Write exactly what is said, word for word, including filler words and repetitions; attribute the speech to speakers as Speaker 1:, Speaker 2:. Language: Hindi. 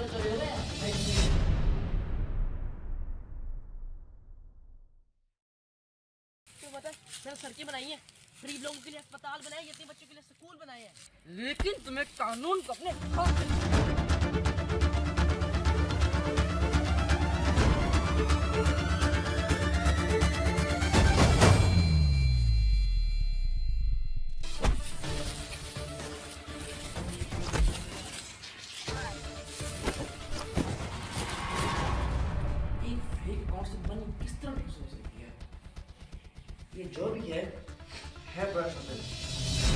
Speaker 1: सड़कें बनाई हैं, गरीब लोगों के लिए अस्पताल बनाए, यतीम बच्चों के लिए स्कूल बनाए हैं, लेकिन तुम्हें कानून को अपने हाथ किस तरह हो सकती है? ये जो भी है है बड़ा